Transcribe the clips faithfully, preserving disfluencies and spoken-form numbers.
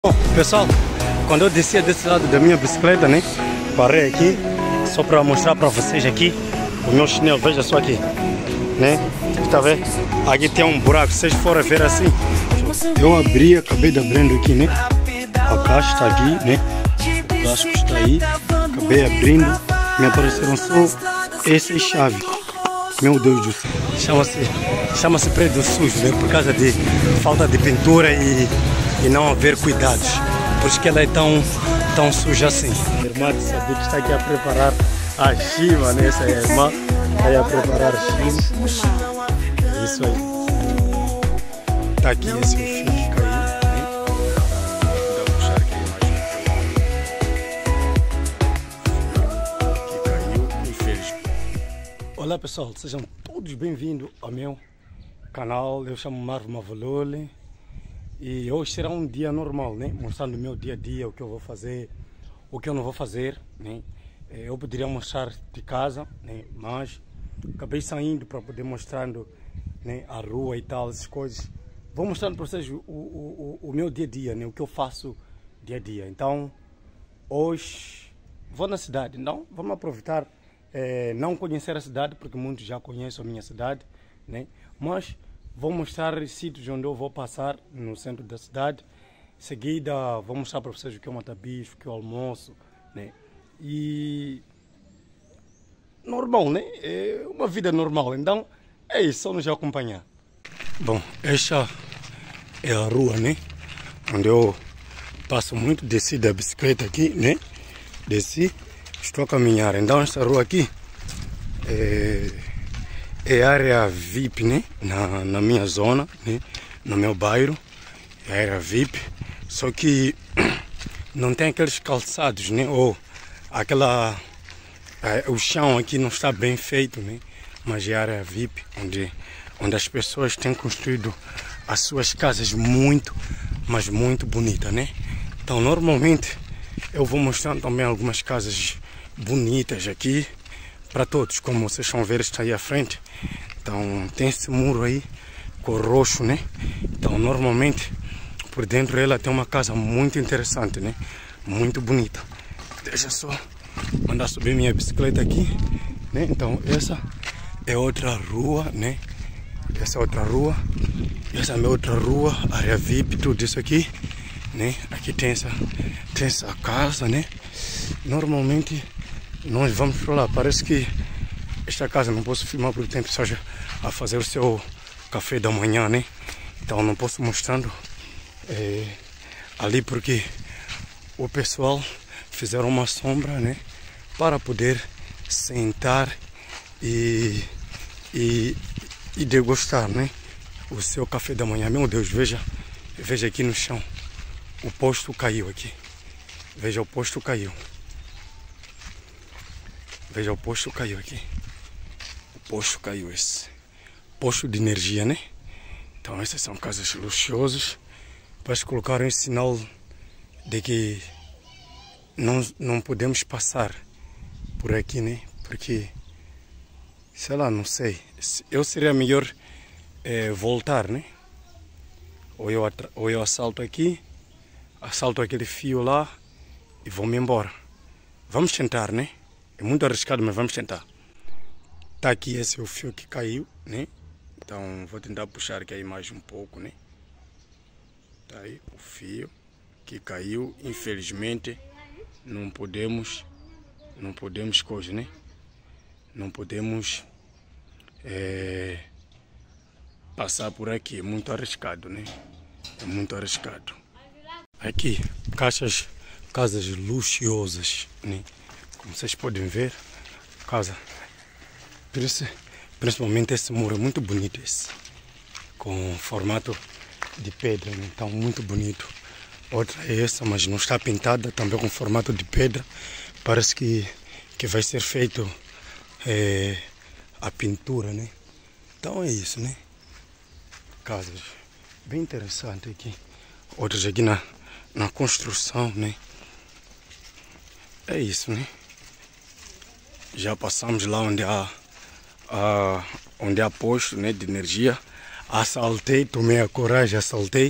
Bom, pessoal, quando eu descia desse lado da minha bicicleta, né, parei aqui só para mostrar para vocês aqui o meu chinelo. Veja só aqui, né, está vendo? Aqui tem um buraco. Se vocês forem ver assim, eu abri, acabei de abrindo aqui, né, a caixa está aqui, né, o plástico está aí, acabei abrindo, me apareceram só essas chaves. Meu Deus do céu, chama-se chama-se prédio sujo, né, por causa de falta de pintura e e não haver cuidados, por isso que ela é tão, tão suja assim. A irmã de Sadiq está aqui a preparar a chiva, né? Essa é a irmã, está aí a preparar a chiva. É isso aí. Está aqui esse fio que caiu, né? Vou puxar aqui mais. Que caiu, infelizmente. Olá pessoal, sejam todos bem-vindos ao meu canal. Eu chamo Marvo Mavolole. E hoje será um dia normal, né? Mostrando o meu dia a dia, o que eu vou fazer, o que eu não vou fazer, né? Eu poderia mostrar de casa, né? Mas acabei saindo para poder mostrando, né, a rua e tal, essas coisas. Vou mostrando para vocês o, o, o, o meu dia a dia, né? O que eu faço dia a dia. Então, hoje vou na cidade, então vamos aproveitar, é, não conhecer a cidade, porque muitos já conhecem a minha cidade, né? Mas vou mostrar sítios onde eu vou passar no centro da cidade. Em seguida vou mostrar para vocês o que é uma tabicho, o que é o almoço, né? E normal, né? É uma vida normal. Então é isso, só nos acompanhar. Bom, esta é a rua, né? Onde eu passo muito, desci da bicicleta aqui, né? Desci, estou a caminhar. Então esta rua aqui é É área V I P, né? Na, na minha zona, né? No meu bairro, é área V I P. Só que não tem aqueles calçados, né? Ou aquela... É, o chão aqui não está bem feito, né? Mas é área V I P, onde, onde as pessoas têm construído as suas casas muito, mas muito bonitas, né? Então, normalmente, eu vou mostrando também algumas casas bonitas aqui para todos, como vocês vão ver, está aí à frente. Então tem esse muro aí com roxo, né? Então normalmente por dentro ela tem uma casa muito interessante, né? Muito bonita. Deixa só mandar subir minha bicicleta aqui, né? Então essa é outra rua, né? Essa é outra rua. Essa é a minha outra rua, área V I P, tudo isso aqui, né? Aqui tem essa, tem essa casa, né? Normalmente nós vamos para lá. Parece que esta casa não posso filmar porque tem pessoas a fazer o seu café da manhã, né? Então não posso mostrando é, ali porque o pessoal fizeram uma sombra, né? Para poder sentar e, e, e degustar, né? O seu café da manhã. Meu Deus, veja, veja aqui no chão. O posto caiu aqui. Veja, o posto caiu. Veja, o posto caiu aqui. O posto caiu esse. Posto de energia, né? Então essas são casas luxuosas. Depois colocaram esse sinal de que não, não podemos passar por aqui, né? Porque, sei lá, não sei. Eu seria melhor é, voltar, né? Ou eu, ou eu assalto aqui, assalto aquele fio lá e vou-me embora. Vamos tentar, né? É muito arriscado, mas vamos tentar. Tá aqui, esse é o fio que caiu, né? Então vou tentar puxar aqui mais um pouco, né? Tá aí o fio que caiu. Infelizmente não podemos, não podemos coisa, né? Não podemos é, passar por aqui. É muito arriscado, né? É muito arriscado. Aqui, caixas, casas luxuosas, né? Como vocês podem ver, casa, principalmente esse muro é muito bonito, esse, com formato de pedra, né? Então muito bonito. Outra é essa, mas não está pintada, também com formato de pedra. Parece que, que vai ser feito é, a pintura, né? Então é isso, né? Casas bem interessantes aqui. Outras aqui na, na construção, né? É isso, né? Já passamos lá onde há, há, onde há posto, né, de energia. Assaltei, tomei a coragem, assaltei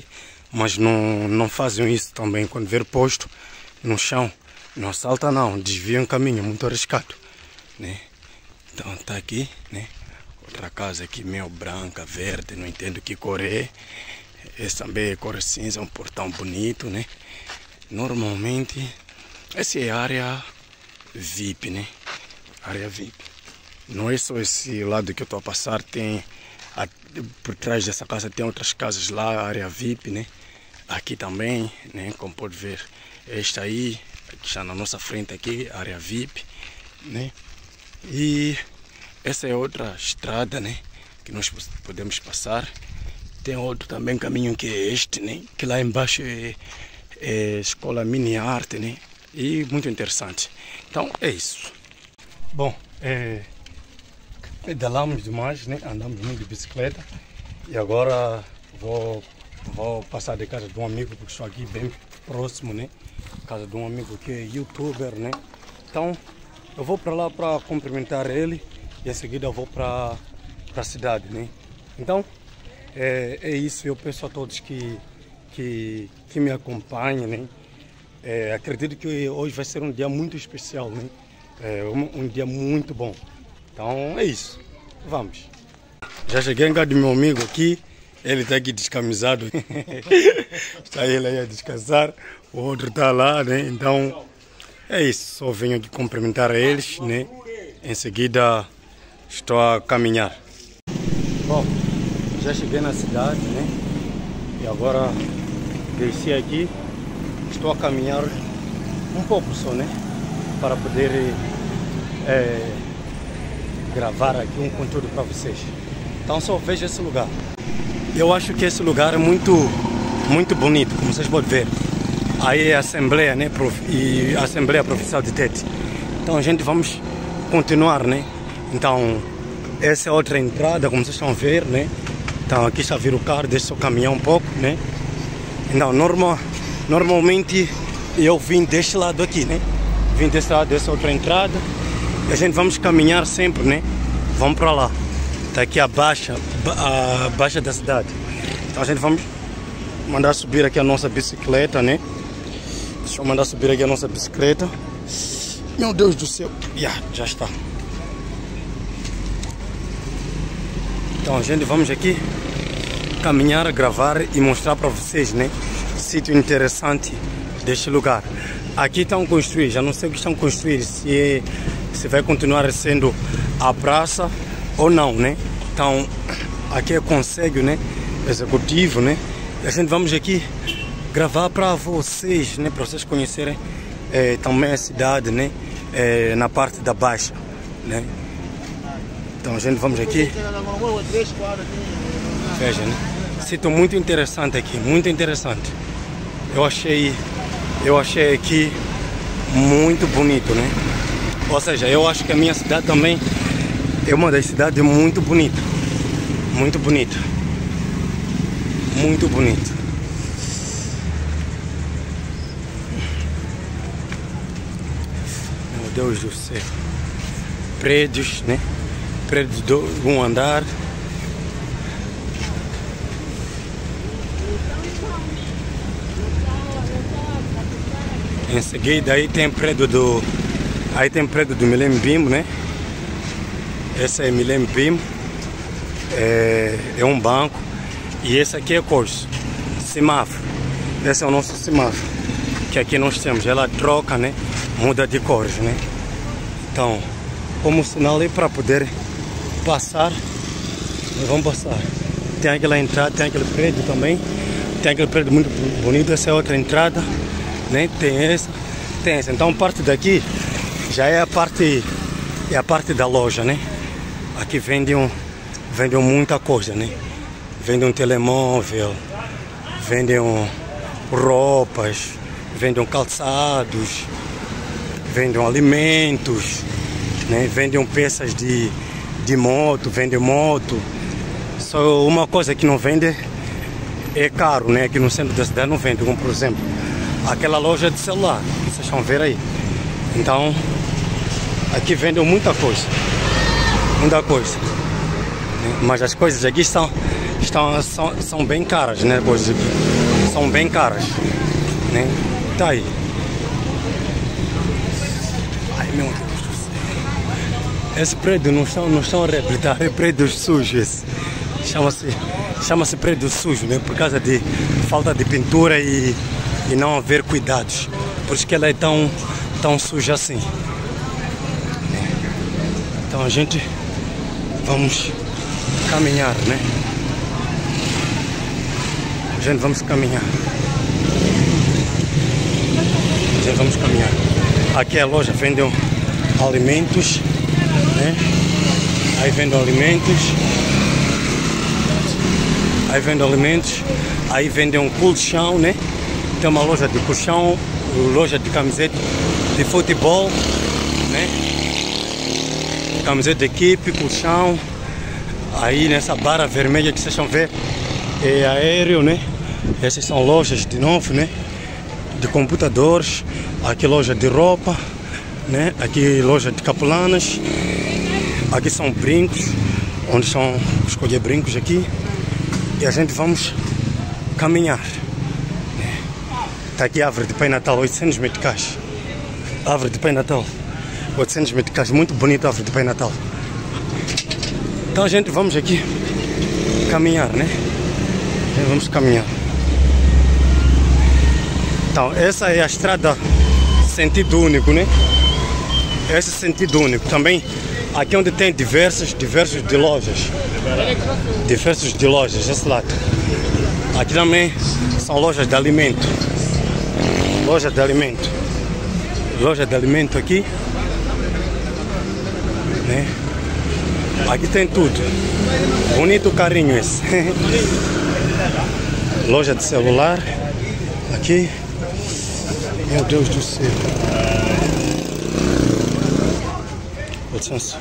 mas não, não fazem isso também quando ver posto no chão. Não salta não, desviam o caminho, muito arriscado, né? Então tá aqui, né? Outra casa aqui meio branca, verde, não entendo que cor é. Esse também é cor cinza, um portão bonito, né? Normalmente, essa é a área V I P, né? Área V I P. Não é só esse lado que eu estou a passar, tem a, por trás dessa casa tem outras casas lá, área V I P, né? Aqui também, né? Como pode ver, esta aí, que está na nossa frente aqui, área V I P, né? E essa é outra estrada, né? Que nós podemos passar. Tem outro também caminho que é este, né? Que lá embaixo é, é escola mini arte, né? E muito interessante. Então é isso. Bom, é, pedalamos demais, né? Andamos muito de bicicleta. E agora vou, vou passar de casa de um amigo, porque estou aqui bem próximo, né? Casa de um amigo que é youtuber, né? Então eu vou para lá para cumprimentar ele e em seguida eu vou para a cidade, né? Então é, é isso. Eu peço a todos que, que, que me acompanhem, né? É, acredito que hoje vai ser um dia muito especial, né? É um, um dia muito bom. Então é isso. Vamos. Já cheguei em casa do meu amigo aqui. Ele está aqui descamisado. Está ele aí a descansar. O outro está lá, né? Então é isso. Só venho aqui cumprimentar eles, né? Em seguida estou a caminhar. Bom, já cheguei na cidade, né? E agora desci aqui. Estou a caminhar um pouco só, né? Para poder é, gravar aqui um conteúdo para vocês. Então só veja esse lugar. Eu acho que esse lugar é muito, muito bonito, como vocês podem ver. Aí é a Assembleia, né? E a Assembleia Provincial de Tete. Então a gente vamos continuar, né? Então essa é outra entrada, como vocês estão a ver, né? Então aqui está a vir o carro, deixa eu caminhar um pouco, né? Então normal, normalmente eu vim deste lado aqui, né? Vim desse lado, dessa outra entrada. E a gente vamos caminhar sempre, né? Vamos para lá. Está aqui a baixa, a baixa da cidade. Então a gente vamos mandar subir aqui a nossa bicicleta, né? Deixa eu mandar subir aqui a nossa bicicleta. Meu Deus do céu. Yeah, já está. Então a gente vamos aqui caminhar, gravar e mostrar para vocês, né? Sítio interessante deste lugar. Aqui estão a construir, já não sei o que estão a construir, se, é, se vai continuar sendo a praça ou não, né? Então aqui é conselho, né? Executivo, né? E a gente vamos aqui gravar para vocês, né? Para vocês conhecerem é, também a cidade, né? É, na parte da baixa, né? Então a gente vamos aqui. Veja, né? Sítio muito interessante aqui, muito interessante. Eu achei, eu achei aqui muito bonito, né? Ou seja, eu acho que a minha cidade também é uma das cidades muito bonitas, muito bonita, muito bonita. Meu Deus do céu. Prédios, né? Prédios de um andar. Em seguida aí tem prédio do aí tem prédio do Millennium Bimbo, né? Esse é Millennium Bimbo, é, é um banco. E esse aqui é curso semáforo. Esse é o nosso semáforo que aqui nós temos. Ela troca, né? Muda de cores, né? Então, como sinal aí para poder passar, vamos passar. Tem aquela entrada, tem aquele prédio também. Tem aquele prédio muito bonito. Essa é outra entrada, né? Tem essa, tem essa. Então parte daqui já é a parte é a parte da loja, né? Aqui vendem um, vendem muita coisa, né? Vendem um telemóvel, vendem um, roupas, vendem calçados, vendem alimentos, né? Vendem peças de de moto, vendem moto. Só uma coisa que não vende é caro, né? Aqui no centro da cidade não vende, como por exemplo aquela loja de celular, vocês vão ver aí. Então aqui vendem muita coisa, muita coisa, mas as coisas aqui estão, estão, são, são bem caras, né? Coisas aqui são bem caras, né? Tá aí. Ai meu Deus do céu. Esse prédio não estão, não estão a reabilitar, é prédio sujo esse. Chama-se chama-se prédio sujo, né? Por causa de falta de pintura e, e não haver cuidados. Por isso que ela é tão, tão suja assim. Então a gente vamos caminhar, né? A gente vamos caminhar. A gente vamos caminhar. Aqui é a loja, vendem alimentos, né? Aí vendem alimentos. Aí vendem alimentos. Aí vendem um colchão, né? Tem uma loja de colchão, loja de camiseta de futebol, né? Camiseta de equipe, colchão. Aí nessa barra vermelha que vocês estão vendo é aéreo, né? Essas são lojas de novo, né? De computadores. Aqui loja de roupa, né? Aqui loja de capulanas. Aqui são brincos, onde são escolher brincos aqui. E a gente vamos caminhar. Está aqui a árvore de Pai Natal, oitocentos meticais. Árvore de Pai Natal, oitocentos meticais. Muito bonita a árvore de Pai Natal. Então a gente vamos aqui caminhar, né? A gente vamos caminhar. Então essa é a estrada sentido único, né? Esse sentido único. Também aqui onde tem diversos, diversos de lojas. Diversos de lojas, esse lado. Aqui também são lojas de alimento. Loja de alimento. Loja de alimento aqui. Né? Aqui tem tudo. Bonito carrinho esse. Loja de celular. Aqui. Meu Deus do céu. Com licença.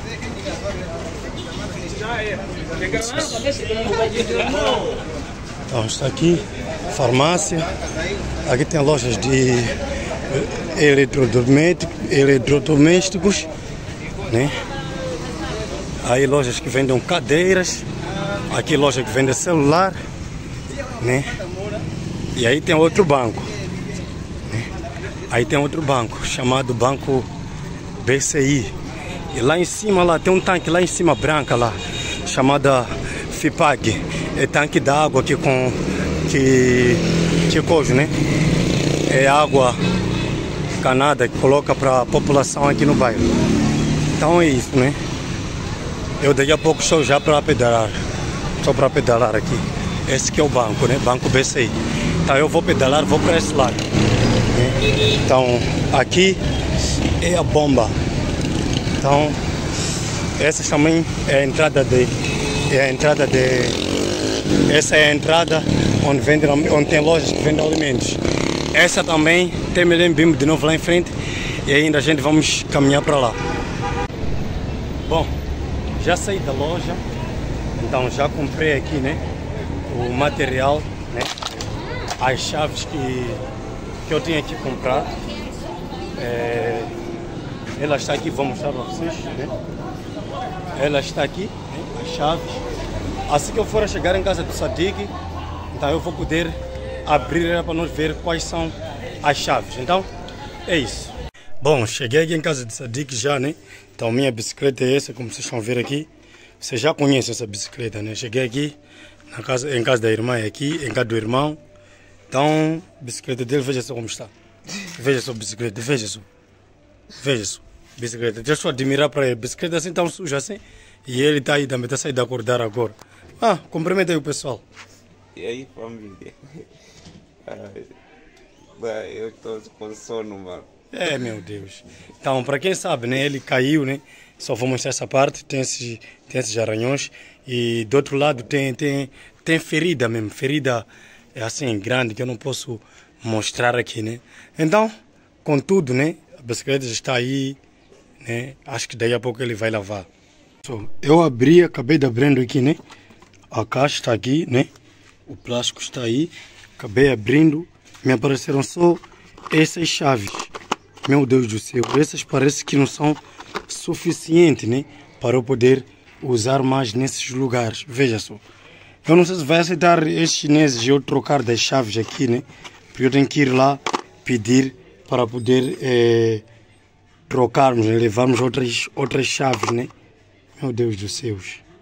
Então está aqui. Farmácia. Aqui tem lojas de eletrodomésticos, eletrodomésticos, né? Aí lojas que vendem cadeiras. Aqui loja que vende celular, né? E aí tem outro banco, né? Aí tem outro banco chamado Banco B C I. E lá em cima lá tem um tanque lá em cima branca lá, chamada FIPAG. É tanque d'água aqui com que que coisa, né? É água canada que coloca para a população aqui no bairro. Então é isso, né? Eu daqui a pouco estou já para pedalar. Estou para pedalar aqui. Esse que é o banco, né? Banco B C I. Então eu vou pedalar, vou para esse lado, né? Então aqui é a bomba. Então essa também é a entrada de é a entrada de essa é a entrada onde vende, onde tem lojas que vendem alimentos. Essa também tem Millennium Bimbo de novo lá em frente e ainda a gente vamos caminhar para lá. Bom, já saí da loja, então já comprei aqui, né, o material, né, as chaves que, que eu tinha que comprar. É, ela está aqui, vou mostrar para vocês, né? Ela está aqui, né, as chaves. Assim que eu for a chegar em casa do Sadiq, então eu vou poder abrir ela para nós ver quais são as chaves. Então, é isso. Bom, cheguei aqui em casa do Sadiq já, né? Então minha bicicleta é essa, como vocês estão vendo aqui. Vocês já conhecem essa bicicleta, né? Cheguei aqui na casa, em casa da irmã aqui, em casa do irmão. Então, a bicicleta dele, veja só como está. Veja só a bicicleta, veja só. Veja só, bicicleta. Deixa eu admirar para ele. Bicicleta assim tão suja assim. E ele está aí também, está saindo de acordar agora. Ah, cumprimenta aí o pessoal. E aí, família? Ah, eu estou com sono, mano. É, meu Deus. Então, para quem sabe, né, ele caiu, né? Só vou mostrar essa parte, tem esses, tem esses arranhões. E do outro lado tem, tem, tem ferida mesmo, ferida assim, grande, que eu não posso mostrar aqui, né? Então, contudo, né, a bicicleta está aí, né? Acho que daí a pouco ele vai lavar. Eu abri, acabei de abrindo aqui, né? A caixa está aqui, né? O plástico está aí. Acabei abrindo. Me apareceram só essas chaves. Meu Deus do céu. Essas parece que não são suficientes, né? Para eu poder usar mais nesses lugares. Veja só. Eu não sei se vai aceitar estes chineses eu trocar das chaves aqui, né? Porque eu tenho que ir lá pedir para poder é, trocarmos, né? Levarmos outras, outras chaves, né? Meu Deus do céu.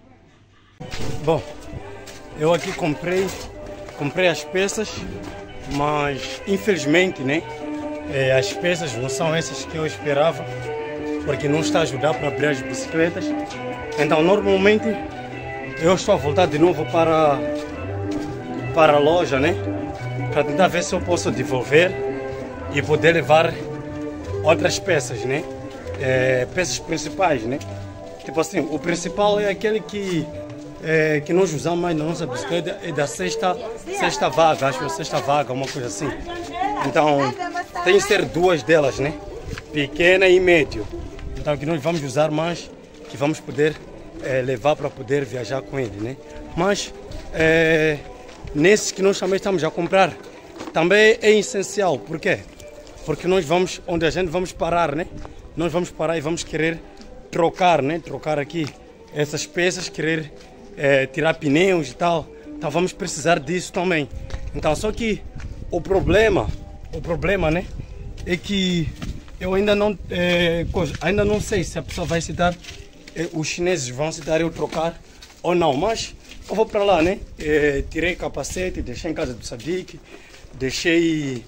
Bom, eu aqui comprei, comprei as peças, mas infelizmente, né? É, as peças não são essas que eu esperava, porque não está a ajudar para abrir as bicicletas. Então, normalmente, eu estou a voltar de novo para, para a loja, né? Para tentar ver se eu posso devolver e poder levar outras peças, né? É, peças principais, né? Tipo assim, o principal é aquele que, é, que nós usamos mais na nossa bicicleta, é da sexta, sexta vaga, acho que é a sexta vaga, uma coisa assim. Então, tem que ser duas delas, né? Pequena e médio. Então, que nós vamos usar mais, que vamos poder é, levar para poder viajar com ele, né? Mas, é, nesses que nós também estamos a comprar, também é essencial. Por quê? Porque nós vamos, onde a gente vamos parar, né? Nós vamos parar e vamos querer trocar, né? Trocar aqui essas peças, querer é, tirar pneus e tal. Então, vamos precisar disso também. Então, só que o problema, o problema, né? É que eu ainda não, é, ainda não sei se a pessoa vai aceitar, é, os chineses vão aceitar eu trocar ou não, mas eu vou para lá, né? É, tirei capacete, deixei em casa do Sadiq, deixei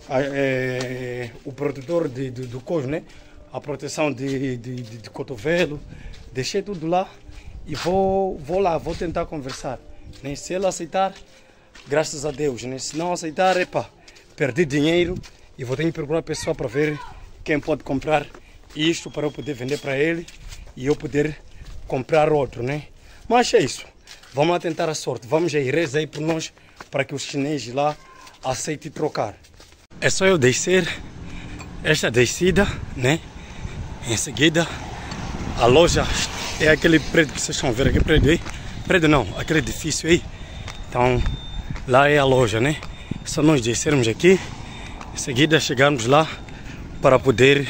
é, o protetor de, de, do cojo, né? A proteção de, de, de, de cotovelo, deixei tudo lá e vou, vou lá, vou tentar conversar, né? Se ele aceitar, graças a Deus, né? Se não aceitar, epa, perdi dinheiro e vou ter que procurar a pessoa para ver quem pode comprar isto para eu poder vender para ele e eu poder comprar outro, né? Mas é isso. Vamos lá tentar a sorte. Vamos aí, reza aí por nós para que os chineses lá aceitem trocar. É só eu descer esta descida, né? Em seguida, a loja é aquele prédio que vocês estão vendo aqui, prédio aí. Prédio não, aquele edifício aí. Então, lá é a loja, né? É só nós descermos aqui, em seguida chegarmos lá para poder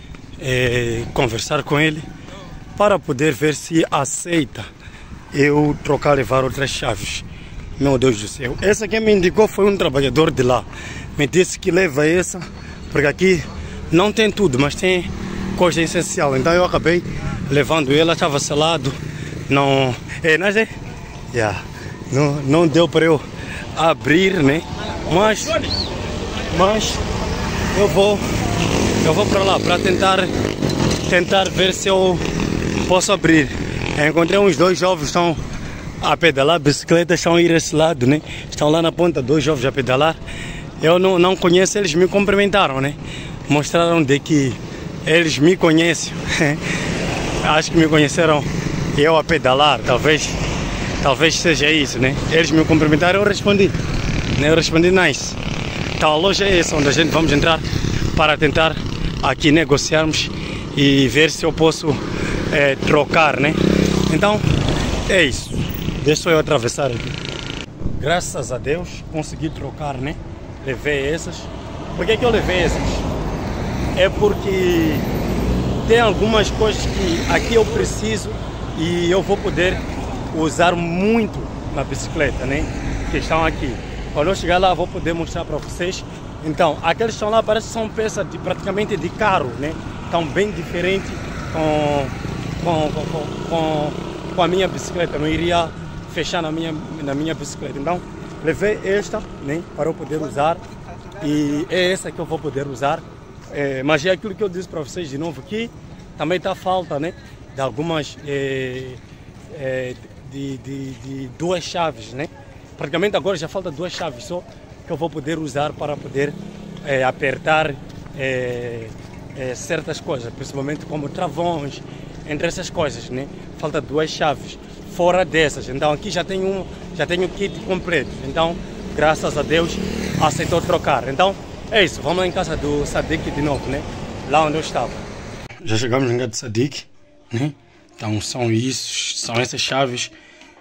é, conversar com ele, para poder ver se aceita eu trocar, levar outras chaves. Meu Deus do céu. Essa que me indicou foi um trabalhador de lá. Me disse que leva essa, porque aqui não tem tudo, mas tem coisa essencial. Então eu acabei levando ela, estava selado. Não, é, não, é? Yeah. não, não deu para eu abrir, né? Mas, mas eu vou, eu vou para lá para tentar, tentar ver se eu posso abrir. Eu encontrei uns dois jovens que estão a pedalar bicicleta, estão a ir esse lado, né? Estão lá na ponta, dois jovens a pedalar. Eu não, não conheço, eles me cumprimentaram, né? Mostraram de que eles me conhecem. Acho que me conheceram eu a pedalar, talvez, talvez seja isso, né? Eles me cumprimentaram, eu respondi. Eu respondi nice. Então a loja é essa, onde a gente vamos entrar para tentar aqui negociarmos e ver se eu posso é, trocar, né? Então é isso. Deixa eu atravessar aqui. Graças a Deus consegui trocar, né? Levei essas. Por que que eu levei essas? É porque tem algumas coisas que aqui eu preciso e eu vou poder usar muito na bicicleta, né? Que estão aqui. Quando eu chegar lá, eu vou poder mostrar para vocês. Então, aqueles que estão lá parece que são peças de, praticamente de carro, né? Estão bem diferentes com, com, com, com, com a minha bicicleta. Eu não iria fechar na minha, na minha bicicleta. Então, levei esta, né? Para eu poder usar. E é essa que eu vou poder usar. É, mas é aquilo que eu disse para vocês de novo aqui. Também está falta, né? De algumas... É, é, de, de, de duas chaves, né? Praticamente agora já falta duas chaves só que eu vou poder usar para poder é, apertar é, é, certas coisas, principalmente como travões, entre essas coisas, né? Falta duas chaves fora dessas. Então aqui já tenho um, já tenho o kit completo. Então, graças a Deus, aceitou trocar. Então é isso. Vamos lá em casa do Sadiq de novo, né? Lá onde eu estava. Já chegamos em casa do Sadiq, né? Então são isso, são essas chaves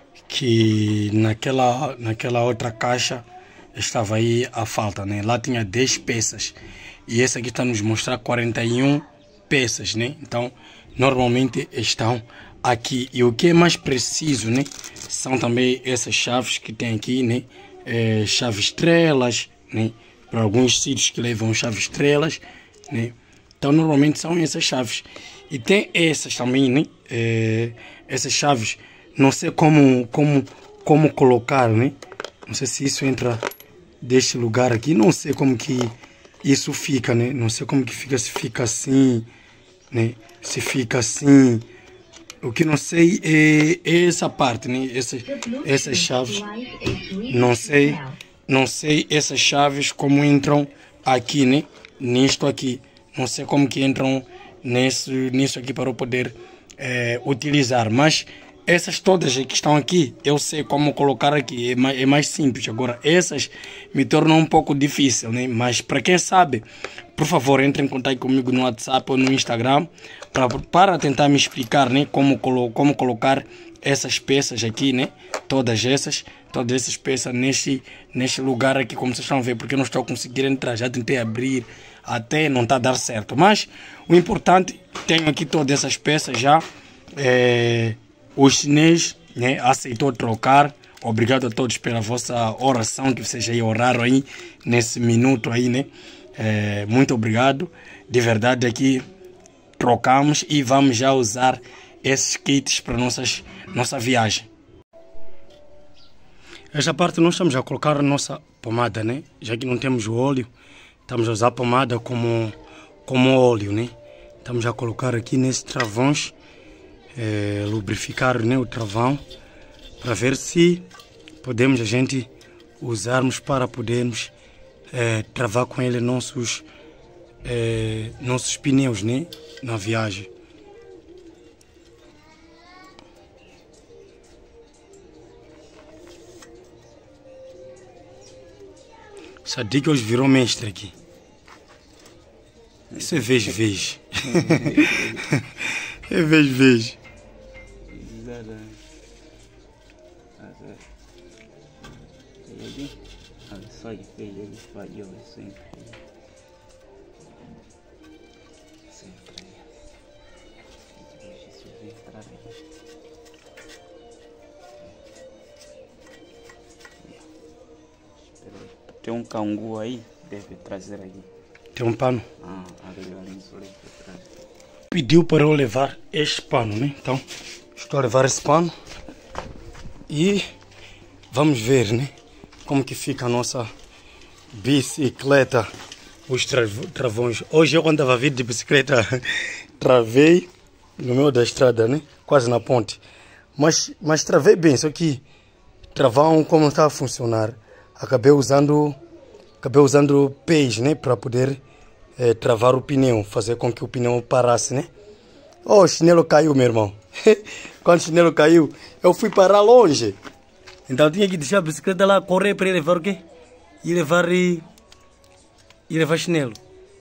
que naquela, naquela outra caixa estava aí a falta, né? Lá tinha dez peças e esse aqui está nos mostrar quarenta e uma peças, né? Então normalmente estão aqui. E o que é mais preciso, né? São também essas chaves que tem aqui, né? É, chave estrelas, né? Para alguns sítios que levam chave estrelas, né? Então normalmente são essas chaves. E tem essas também, né? É, essas chaves, não sei como, como, como colocar, né? Não sei se isso entra deste lugar aqui, não sei como que isso fica, né? Não sei como que fica, se fica assim, né? Se fica assim. O que não sei é, é essa parte, né? Essas, essas chaves, não sei, não sei essas chaves como entram aqui, né? Nisto aqui, não sei como que entram nesse, nisso aqui para eu poder é, utilizar, mas essas todas que estão aqui, eu sei como colocar aqui, é mais, é mais simples. Agora, essas me tornam um pouco difícil, né? Mas para quem sabe, por favor, entre em contato comigo no WhatsApp ou no Instagram para, para tentar me explicar, né? Como, colo, como colocar essas peças aqui, né? Todas essas, todas essas peças neste, neste lugar aqui, como vocês estão a ver, porque eu não estou conseguindo entrar. Já tentei abrir, até não está a dar certo. Mas o importante, tenho aqui todas essas peças já. É, o chinês, né, aceitou trocar. Obrigado a todos pela vossa oração que vocês aí oraram aí nesse minuto aí, né? É, muito obrigado. De verdade aqui trocamos e vamos já usar esses kits para nossas nossa viagem. Esta parte nós estamos a colocar a nossa pomada, né? Já que não temos o óleo, estamos a usar a pomada como como óleo, né? Estamos a colocar aqui nesses travões. É, lubrificar, né, o travão para ver se podemos a gente usarmos para podermos é, travar com ele nossos é, nossos pneus, né, na viagem. Essa dica hoje virou mestre aqui. Isso é vez vez. É vez vez. Só que fez ele falhou sempre. Sempre. Deixa eu ver entrar aí. Tem um cangu aí, deve trazer aqui. Tem um pano. Ah, ali ali por trás. Pediu para eu levar este pano, né? Então, estou a levar esse pano e vamos ver, né? Como que fica a nossa bicicleta, os travões. Hoje eu quando estava vindo de bicicleta travei no meio da estrada, né? Quase na ponte. Mas, mas travei bem, só que travão como não estava a funcionar, acabei usando, acabei usando pés, né? Para poder é, travar o pneu, fazer com que o pneu parasse, né? Oh, o chinelo caiu, meu irmão. Quando o chinelo caiu, eu fui parar longe. Então eu tinha que deixar a bicicleta lá, correr para ir levar o quê? E levar e, e levar chinelo.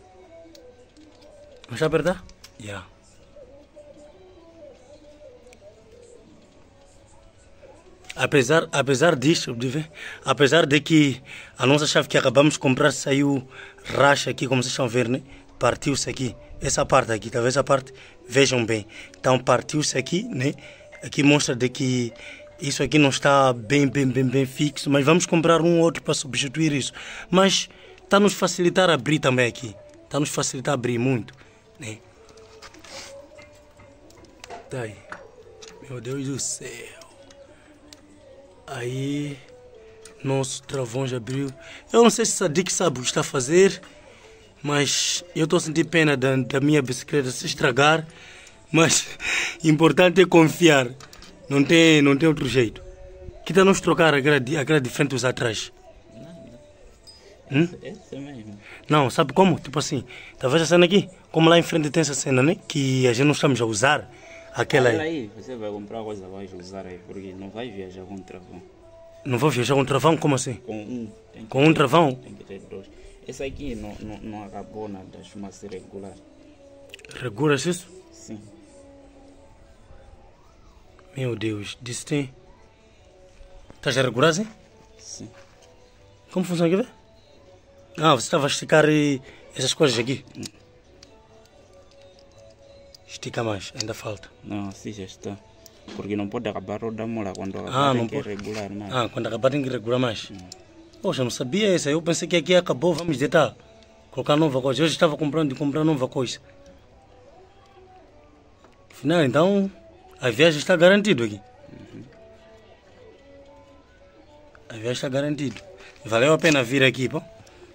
Vamos apertar? Yeah. Apesar, apesar disso, de ver, apesar de que a nossa chave que acabamos de comprar saiu racha aqui, como vocês estão a ver, né? Partiu-se aqui. Essa parte aqui, talvez essa parte, vejam bem. Então partiu-se aqui, né? Aqui mostra de que isso aqui não está bem, bem, bem, bem fixo, mas vamos comprar um outro para substituir isso. Mas está nos facilitar abrir também aqui. Está nos facilitar abrir muito, né? Tá aí. Meu Deus do céu. Aí, nosso travão já abriu. Eu não sei se Sadiq sabe o que está a fazer, mas eu estou a sentir pena da, da minha bicicleta se estragar. Mas importante é confiar. Não tem, não tem outro jeito. Que tal nós trocar a grade, a grade de frente e os atrás? Não, hum? essa mesmo. Não, sabe como? Tipo assim, talvez a cena aqui, como lá em frente tem essa cena, né? Que a gente não estamos a usar. Aquela aí. aí. Você vai comprar coisa, vai usar aí, porque não vai viajar com travão. Não vou viajar com travão? Como assim? Com um. Tem que Com um ter, travão? Tem que ter dois. Esse aqui não, não, não acabou nada, chama-se regular. Regulas isso? Sim. Meu Deus, disse tem. Estás a regular assim? Sim. Como funciona aqui, velho? Ah, você estava a esticar e essas coisas aqui. Estica mais, ainda falta. Não, assim já está. Porque não pode acabar o da mola quando acabar Ah, tem não que pode. regular mais. Ah, quando acabar tem que regular mais. Hum. Poxa, não sabia isso. Eu pensei que aqui acabou, vamos deitar. Colocar nova coisa. Eu já estava comprando e comprar nova coisa. Afinal, então, a viagem está garantida aqui. Uhum. A viagem está garantida. Valeu a pena vir aqui, pô.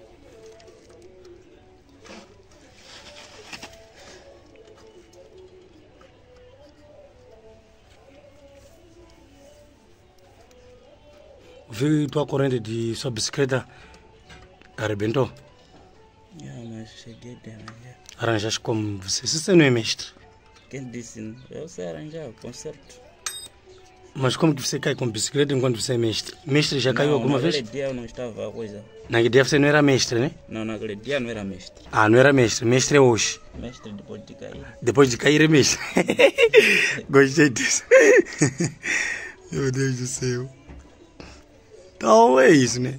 Vi tua corrente de sua bicicleta arrebentou? Yeah, mas cheguei de arranjar. Arranjaste como você? Você não é mestre? Quem disse? Eu sei arranjar, conserto. Mas como que você cai com bicicleta enquanto você é mestre? Mestre já caiu não, alguma vez? Naquele dia eu não estava a coisa. Naquele dia você não era mestre, né? Não, naquele dia não era mestre. Ah, não era mestre. Mestre é hoje. Mestre depois de cair. Depois de cair é mestre. Gostei disso. Meu Deus do céu. Então é isso, né?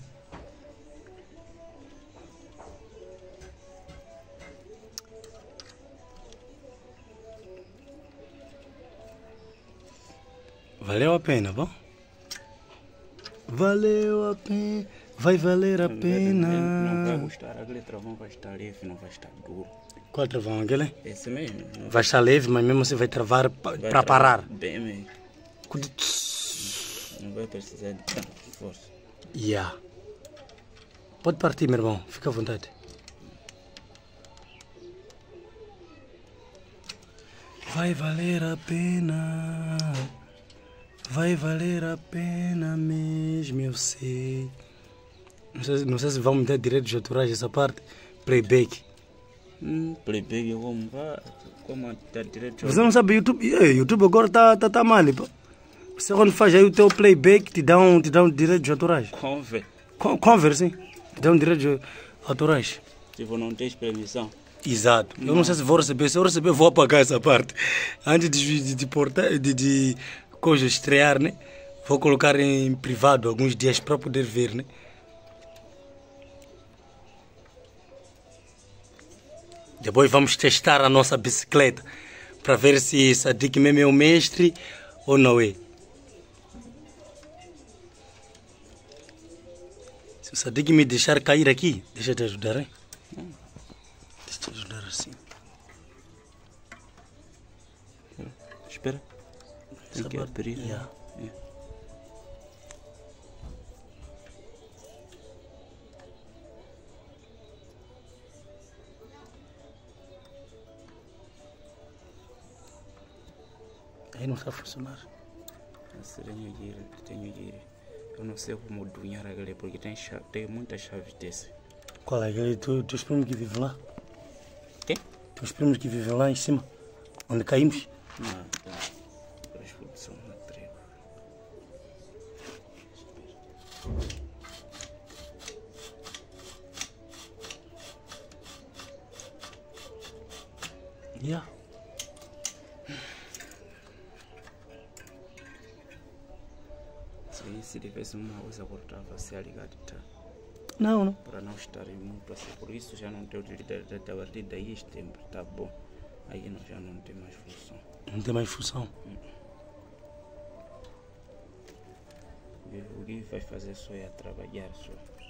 Valeu a pena, bom? Valeu a pena, vai valer a pena. Não vai gostar, aquele travão vai estar leve, não vai estar duro. Qual travão aquele? Esse mesmo. Vai estar leve, mas mesmo assim vai travar para parar. Bem mesmo. Não vai precisar de tanta força. Yeah. Pode partir, meu irmão, fica à vontade. Vai valer a pena. Vai valer a pena mesmo, eu sei. Não sei, não sei se vão me dar direito de autorais essa parte. Playback. Hum, playback eu vou mudar. Como dar direito de Você não sabe, YouTube, YouTube agora tá, tá, tá mal. Pô. Você quando faz aí o teu playback te dá um, te dá um direito de autorais. Conver. Conver, sim. Te dá um direito de autorais. Tipo, não tens permissão. Exato. Não. Eu não sei se vou receber. Se eu receber, vou apagar essa parte. Antes de, de, de, portar, de, de coisa estrear, né? Vou colocar em privado alguns dias para poder ver, né? Depois vamos testar a nossa bicicleta para ver se Sadiq mesmo é o mestre ou não é. Se o Sadiq me deixar cair aqui, deixa eu te ajudar, hein? Deixa eu te ajudar assim. Espera. Tem que abrir. Yeah. Yeah. Aí não está a funcionar. Tenho de ir, tenho de ir. Eu não sei como dunhar aquele, porque tem, chave, tem muitas chaves desse. Qual é aquele? Tu, teus primos que vivem lá? Quem? Teus primos que vivem lá em cima, onde caímos? Não, não. São uma tribo. Yeah. Se tivesse uma coisa cortava se ligado, tá? Não, não. Para não estar muito assim. Por isso já não tem utilidade da partir daí este tempo, tá bom. Aí não, já não tem mais função. Não tem mais função. Hum. O que vai fazer só é trabalhar só.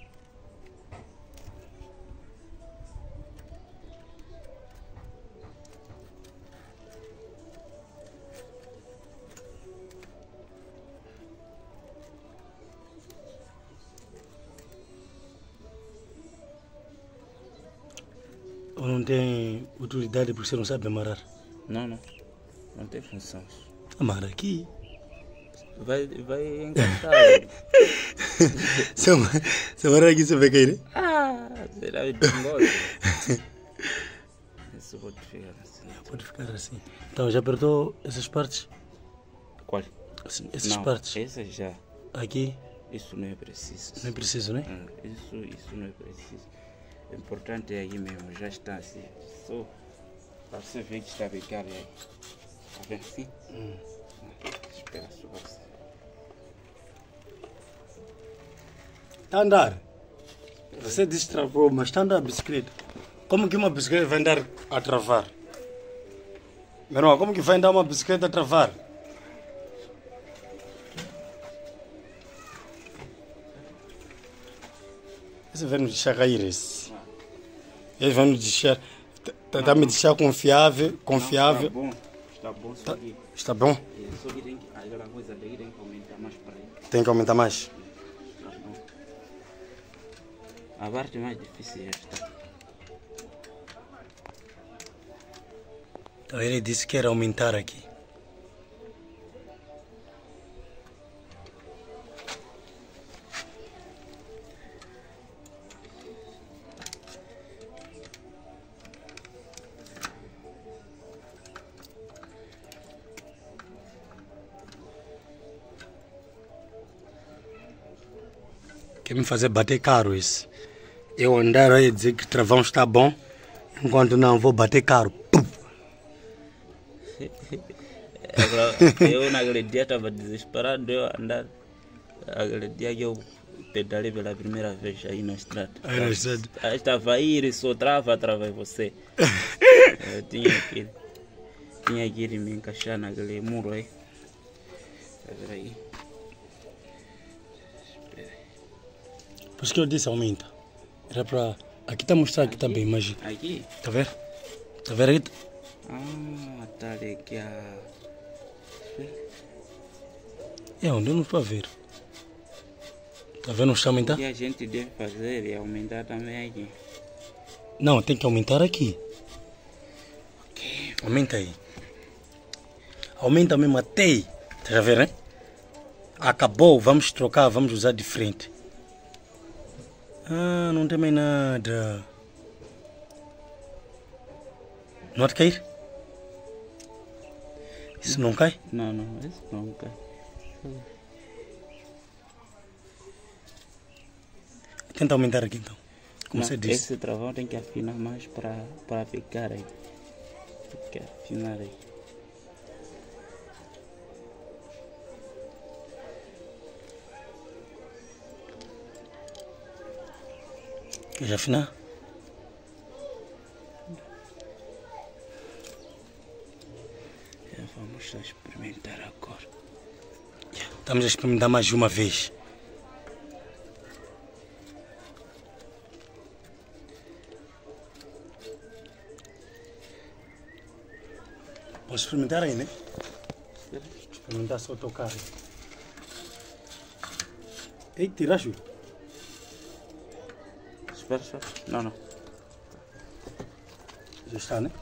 Ou não tem utilidade porque você não sabe amarrar? Não, não. Não tem função. Amarra aqui. Vai, vai encaixar. Se amarrar aqui você vai cair, né? Ah, será que tem isso pode ficar assim. Pode ficar assim. Então, já apertou essas partes? Qual? Essas não, partes? Essas já. Aqui? Isso não é preciso. Não é preciso, né? Isso, isso não é preciso. O importante é aí mesmo, já está assim. Só para você ver que está ligado aí. Está vendo assim? Hum. Espera só você. Está a andar. Você destravou, mas está a andar a bicicleta. Como que uma bicicleta vai andar a travar? Meu irmão, como que vai andar uma bicicleta a travar? Esse vai nos deixar cair esse. Ele vai nos deixar. Está a me deixar confiável. Confiável. Não, está bom, está bom. Só Tá, que, está bom? é, só que tem que, aquela coisa daí tem que aumentar mais para aí. Tem que aumentar mais. Está bom. A parte mais difícil é esta. Então ele disse que era aumentar aqui. Quer me fazer bater caro isso. Eu andar aí e dizer que o travão está bom, enquanto não vou bater caro. Pum. Eu naquele dia estava desesperado eu andar. Aquele dia que eu pedalei pela primeira vez aí na estrada. Aí na estrada. Eu estava a ir e só trava através de você. Eu tinha que, tinha que ir me encaixar naquele muro aí. Tá vendo aí? Por isso que eu disse aumenta. Era para. Aqui está a mostrar que está bem, mas. Aqui? Está a ver? Está a ver aí? Ah, tá legal. É onde eu não estou a ver. Está a ver no chão O aumentar? que a gente deve fazer é aumentar também aqui. Não, tem que aumentar aqui. Aumenta aí. Aumenta mesmo até aí. Está a ver, né? Acabou, vamos trocar, vamos usar de frente. Ah, não tem mais nada. Não há de cair? Isso não cai? Não, não, isso não cai. Tenta aumentar aqui então. Como Não, você disse. esse travão tem que afinar mais para para pegar aí. Tem que afinar aí. Quer já afinar? É, vamos experimentar agora. Estamos a experimentar mais uma vez. Posso experimentar aí, né? Experimentar só tocar. Ei, tiraste? Espera, espera. Não, não. Já está, né?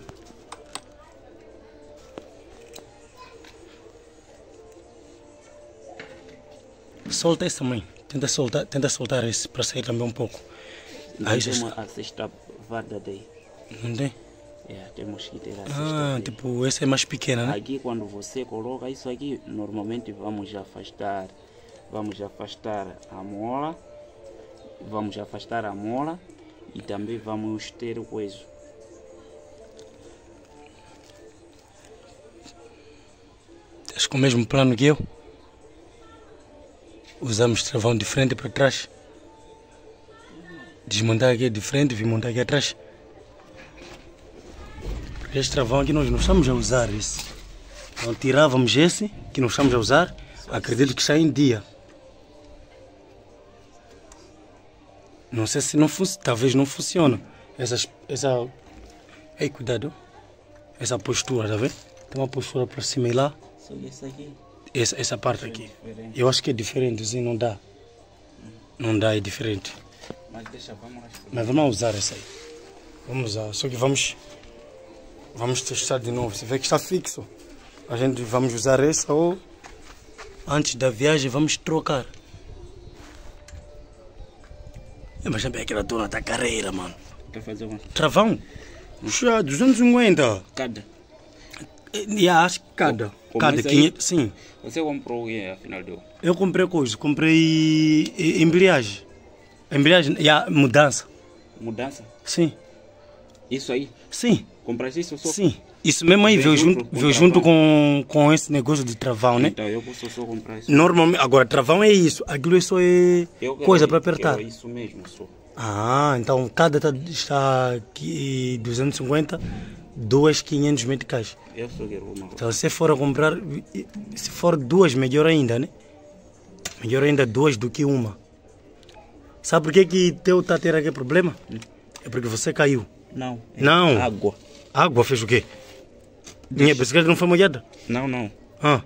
Solta esse também. Tenta soltar, tenta soltar esse para sair também um pouco. Aí já Tem está. uma a sexta varda daí. Não tem? É, temos que ter a sexta Ah, daí. tipo, essa é mais pequena, né? Aqui quando você coloca isso aqui, normalmente vamos afastar, vamos afastar a mola, vamos afastar a mola e também vamos ter o coiso. Estás com o mesmo plano que eu? Usamos travão de frente para trás. Desmontar aqui de frente e montar aqui atrás. Porque este travão aqui nós não estamos a usar esse. Então tirávamos esse que não estamos a usar. Acredito que está em dia. Não sei se não funciona. Talvez não funcione. Essa, essa... Ei, cuidado. Essa postura, tá vendo? Tem uma postura para cima e lá. Só que esse aqui Essa, essa parte é aqui. diferente. Eu acho que é diferente, assim não dá. Não dá, é diferente. Mas deixa, vamos lá. Mas vamos usar essa aí. Vamos usar. Só que vamos. Vamos testar de novo. Você vê que está fixo. A gente vamos usar essa ou antes da viagem vamos trocar. É, mas também aquela dona da carreira, mano. Quer fazer uma Travão? Já, duzentos e cinquenta. cada? E acho que cada. Com Cada mais aí? quinhentos. Sim. Você comprou o que afinal deu? Eu comprei coisa. Comprei eh, embreagem. Embreagem e a mudança. Mudança? Sim. Isso aí? Sim. Compraste isso só? Sim. Isso mesmo aí Veio veio junto junto, com veio travão. junto com, com esse negócio de travão, né? Então eu posso só comprar isso. Normalmente, agora travão é isso. Aquilo é só é Eu quero- coisa para apertar. quero isso mesmo só. Ah, então cada tá, está aqui duzentos e cinquenta duas quinhentos meticais. Eu só quero uma. Então se for a comprar, se for duas, melhor ainda, né? Melhor ainda duas do que uma. Sabe por que que teu tá tendo aquele problema? Hum. É porque você caiu. Não. É não. Água. Água fez o quê? Minha bicicleta não foi molhada? Não, não. Ah.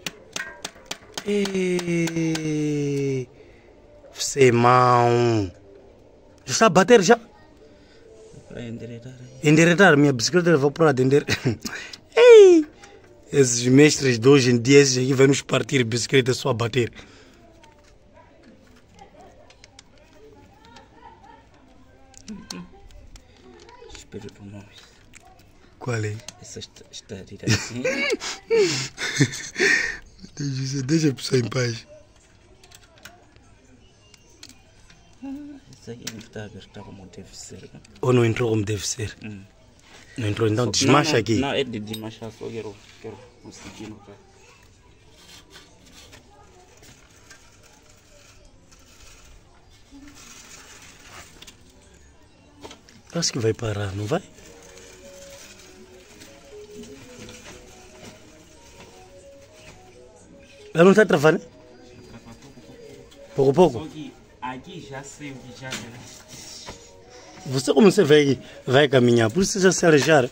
E... Você, irmão. Já está a bater já? Para endireitar. Endireitar? Minha bicicleta vou para lá de endireitar. Ei! Esses mestres de hoje em dia, esses aqui vão nos partir bicicleta só a bater. Espero do nós. Qual é? Essa está, está a tirar assim. deixa, deixa a pessoa em paz. Isso aí não está aberta como deve ser. Não? Ou não entrou como deve ser? Hum. Não entrou, então só, desmancha não, não, aqui. Não, é de desmanchar, só quero, quero conseguir no carro. Acho que vai parar, não vai? Ela não está travando? Pouco a pouco? Só que aqui já sei o que já é. Você como você vai, vai caminhar, por isso você já se alejar.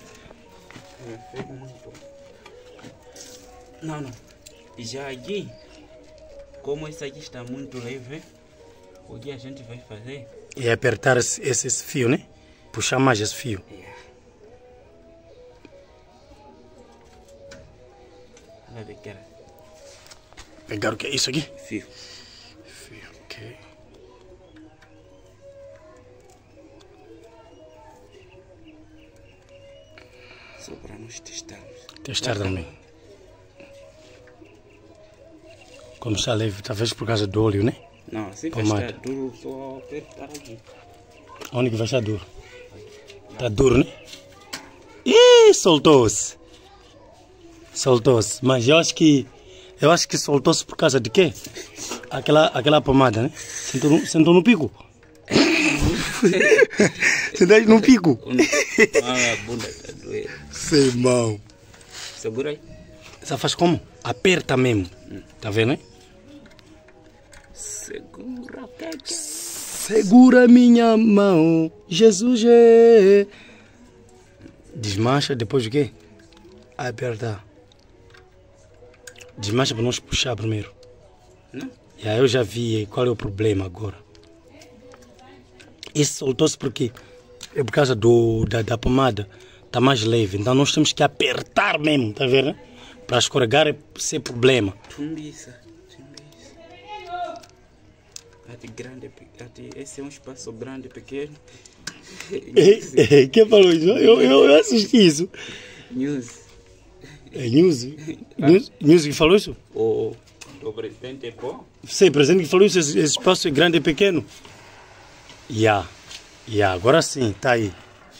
Não, não. Já aqui, como isso aqui está muito leve, o que a gente vai fazer? É apertar esse, esse fio, né? Puxar mais esse fio. Yeah. Vai pegar. Pegar o que é isso aqui? Fio. Fio, ok. Só para nós testarmos. Testar também. Como está leve, talvez por causa do óleo, né? Não, assim vai estar duro, só apertar aqui. Onde que vai estar duro? Está duro, né? Ih, soltou-se. Soltou-se. Mas eu acho que eu acho que soltou-se por causa de quê? Aquela, aquela pomada, né? Sentou no, sentou no pico. Sentou no pico. Ah, a bunda está doendo. Sei, irmão. Segura aí. Você faz como? Aperta mesmo. Hum. Tá vendo, né? Segura, pega. Segura minha mão, Jesus é. Desmancha, depois o quê? Aperta. Desmancha para nós puxar primeiro. Não? E aí eu já vi qual é o problema agora. Esse soltou-se porque é por causa do, da, da pomada. Está mais leve. Então nós temos que apertar mesmo, tá vendo? Para escorregar é ser problema. Tumbiça. Grande, esse é um espaço grande, pequeno. Quem falou isso? Eu, eu, eu assisti isso. News. É News? News, News que falou isso? O, o presidente é bom? Sei, o presidente que falou isso, esse, esse espaço é grande e pequeno. Ya, yeah. yeah, agora sim, tá aí.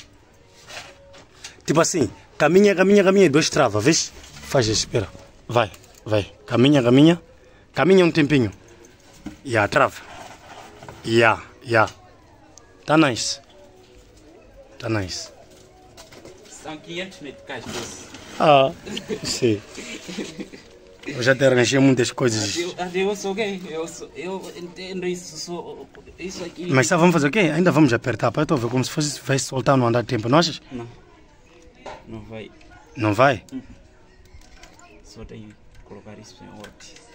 Tipo assim, caminha, caminha, caminha, dois travas, vês? Faz isso, espera. Vai, vai. Caminha, caminha. Caminha um tempinho. Ya, yeah, trava. Ya, ya. Tá nice. Tá nice. São quinhentos meticais. Ah, sim. Eu já te arranjei muitas coisas. Eu, eu sou gay, eu, sou, eu entendo isso, sou, isso aqui. Mas sabe, vamos fazer o quê? Ainda vamos apertar, para eu estou a ver como se fosse, vai soltar no andar de tempo, não achas? Não, não vai. Não vai? Uhum. Só tenho que colocar isso em ordem.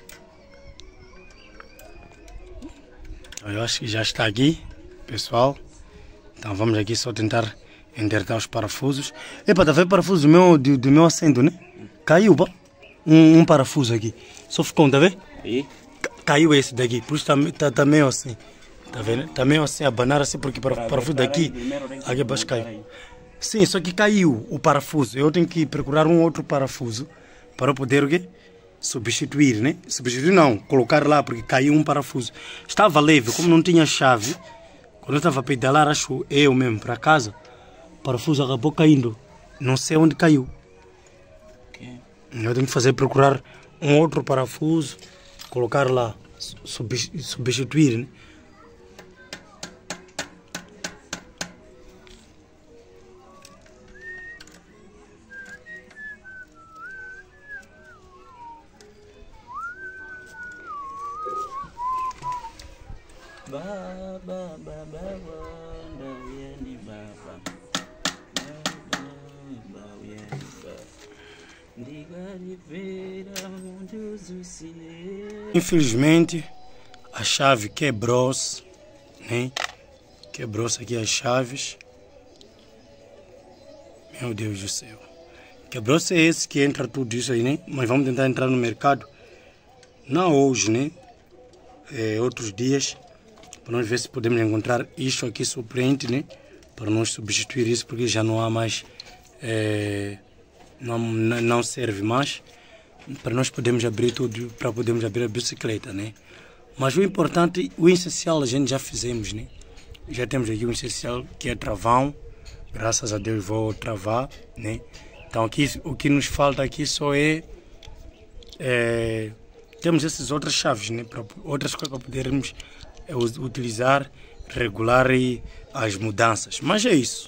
Eu acho que já está aqui, pessoal. Então vamos aqui só tentar endertar os parafusos. Epa, tá vendo o parafuso do meu, do, do meu assento, né? Caiu, pá. Um, um parafuso aqui. Só ficou, tá vendo? E? Caiu esse daqui, por isso tá, tá, tá meio assim. Tá vendo? Tá meio assim, abanar assim, porque o parafuso daqui, aqui abaixo caiu. Sim, só que caiu o parafuso. Eu tenho que procurar um outro parafuso para eu poder o quê? Substituir, né? Substituir não, colocar lá, porque caiu um parafuso. Estava leve, como não tinha chave, quando eu estava a pedalar, acho eu mesmo, para casa, o parafuso acabou caindo. Não sei onde caiu. Okay. Eu tenho que fazer, procurar um outro parafuso, colocar lá, substituir, né? Baba, baba, wanda, uyeni baba. Baba, uyeni baba. Ndigarivera munduzusie. Infelizmente, a chave quebrou-se, né? Quebrou-se aqui as chaves. Meu Deus do céu. Quebrou-se esse que entra tudo isso aí, né? Mas vamos tentar entrar no mercado. Não hoje, né? É, outros dias. Para nós ver se podemos encontrar isto aqui suplente, né? Para nós substituir isso, porque já não há mais... É, não, não serve mais. Para nós podermos abrir tudo, para podermos abrir a bicicleta, né? Mas o importante, o essencial a gente já fizemos, né? Já temos aqui o essencial que é travão. Graças a Deus vou travar, né? Então aqui, o que nos falta aqui só é, é temos essas outras chaves, né? Para, outras coisas para podermos é, utilizar, regular e as mudanças. Mas é isso.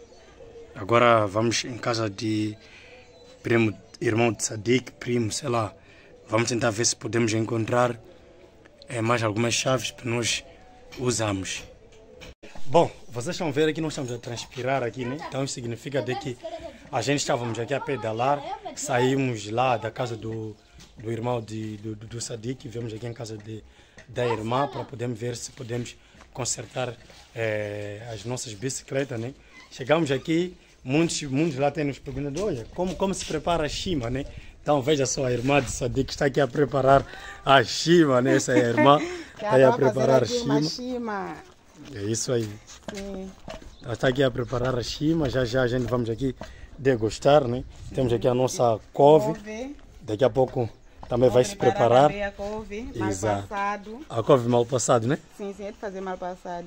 Agora vamos em casa de primo, irmão de Sadiq, primo, sei lá. Vamos tentar ver se podemos encontrar é, mais algumas chaves para nós usarmos. Bom, vocês estão vendo aqui, nós estamos a transpirar aqui, né? Então isso significa de que a gente estávamos aqui a pedalar, saímos lá da casa do, do irmão de, do, do Sadiq, viemos aqui em casa de, da irmã para podermos ver se podemos consertar é, as nossas bicicletas, né? Chegamos aqui, muitos, muitos lá têm nos perguntado, olha, como, como se prepara a chima, né? Então veja só, a irmã de Sadiq está aqui a preparar a chima, né? Essa é a irmã, está aí a preparar a chima. É isso aí. Sim. Ela está aqui a preparar a chima, já já a gente vamos aqui degustar, né? Sim. Temos aqui a nossa couve. couve. Daqui a pouco também Vou vai se preparar. A couve, mal Exato. passado. A couve mal passado, né? Sim, sim, é de fazer mal passado.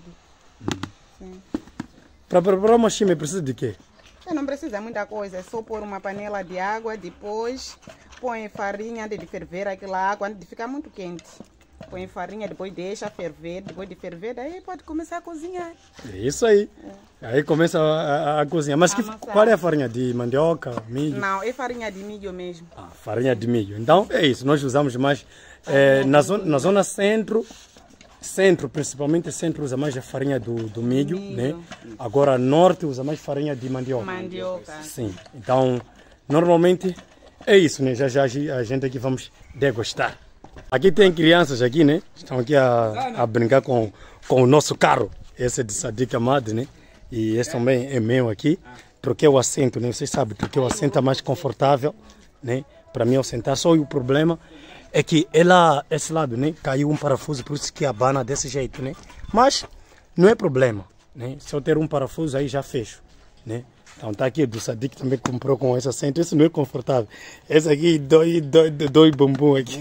Hum. Para preparar uma chima precisa de quê? Não precisa muita coisa, é só pôr uma panela de água, depois põe farinha antes de ferver aquela água, antes de ficar muito quente. Põe farinha, depois deixa ferver, depois de ferver, daí pode começar a cozinhar. É isso aí. É. Aí começa a, a, a cozinhar. Mas que, qual é a farinha? De mandioca, milho? Não, é farinha de milho mesmo. Ah, farinha de milho. Então é isso, nós usamos mais é, na, zona, na zona centro, centro, principalmente centro usa mais a farinha do, do milho, milho, né? Agora norte usa mais farinha de mandioca. Mandioca. Sim, então normalmente é isso, né? Já já a gente aqui vamos degustar. Aqui tem crianças aqui, né? Estão aqui a, a brincar com, com o nosso carro. Esse é de Sadiq Ahmad, né? E esse também é meu aqui. Troquei o assento, né? Vocês sabem, troquei o assento é mais confortável, né? Para mim, ao sentar. Só o problema é que ela, esse lado, né? Caiu um parafuso, por isso que abana desse jeito, né? Mas não é problema, né? Se eu ter um parafuso, aí já fecho, né? Então tá aqui, do Sadiq também comprou com esse assento. Esse não é confortável. Esse aqui dói, dói, dói bumbum aqui.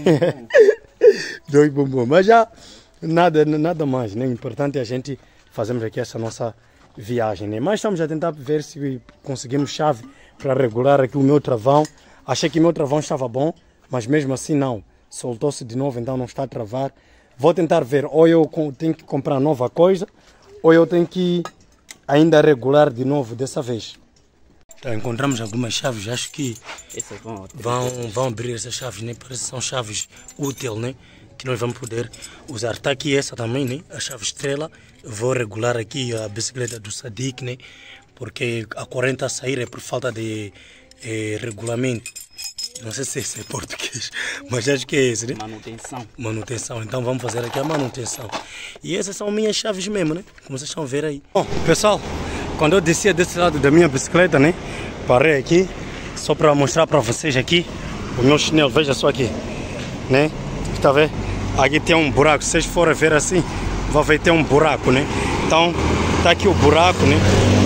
Dói bumbum. Mas já nada, nada mais, né? O importante é a gente fazermos aqui essa nossa viagem, né? Mas estamos a tentar ver se conseguimos chave para regular aqui o meu travão. Achei que o meu travão estava bom, mas mesmo assim não. Soltou-se de novo, então não está a travar. Vou tentar ver, ou eu tenho que comprar nova coisa, ou eu tenho que ainda regular de novo dessa vez. Então, encontramos algumas chaves, acho que vão, vão, vão abrir essas chaves, né? Parece que são chaves úteis, né? Que nós vamos poder usar. Está aqui essa também, né? A chave estrela. Vou regular aqui a bicicleta do Sadiq, né? Porque a corrente a sair é por falta de eh, regulamento. Não sei se esse é português, mas acho que é esse, né? Manutenção. Manutenção. Então vamos fazer aqui a manutenção. E essas são minhas chaves mesmo, né? Como vocês estão a ver aí. Bom, pessoal, quando eu descia desse lado da minha bicicleta, né? Parei aqui, só para mostrar para vocês aqui o meu chinelo. Veja só aqui, né? Está a ver? Aqui tem um buraco. Se vocês forem ver assim, vão ver que tem um buraco, né? Então, tá aqui o buraco, né?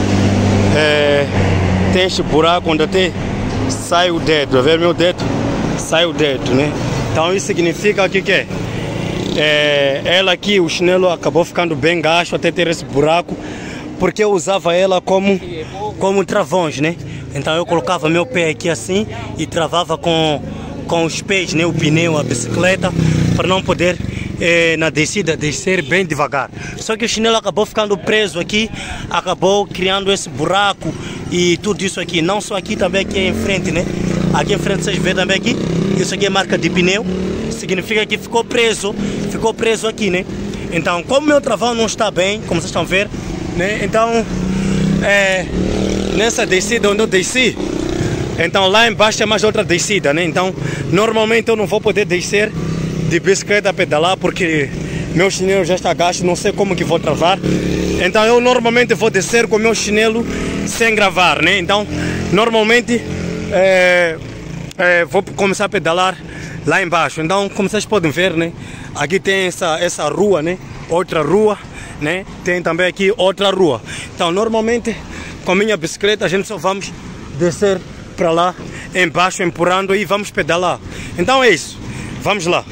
É, tem este buraco onde até sai o dedo. A ver meu dedo? Sai o dedo, né? Então isso significa que que é? É, ela aqui, o chinelo acabou ficando bem gasto até ter esse buraco, porque eu usava ela como, como travões, né? Então eu colocava meu pé aqui assim e travava com, com os pés, né? O pneu, a bicicleta, para não poder eh, na descida descer bem devagar. Só que o chinelo acabou ficando preso aqui, acabou criando esse buraco e tudo isso aqui. Não só aqui, também aqui em frente, né? Aqui em frente vocês veem também aqui, isso aqui é marca de pneu, significa que ficou preso, ficou preso aqui, né? Então, como o meu travão não está bem, como vocês estão a ver, né? Então, é, nessa descida onde eu desci, então lá embaixo é mais outra descida, né? Então, normalmente eu não vou poder descer de bicicleta a pedalar porque meu chinelo já está gasto, não sei como que vou travar. Então, eu normalmente vou descer com meu chinelo sem gravar, né? Então, normalmente é, é, vou começar a pedalar lá embaixo. Então, como vocês podem ver, né? Aqui tem essa, essa rua, né? Outra rua, né? Tem também aqui outra rua. Então, normalmente, com a minha bicicleta, a gente só vamos descer para lá embaixo, empurrando e vamos pedalar. Então é isso. Vamos lá.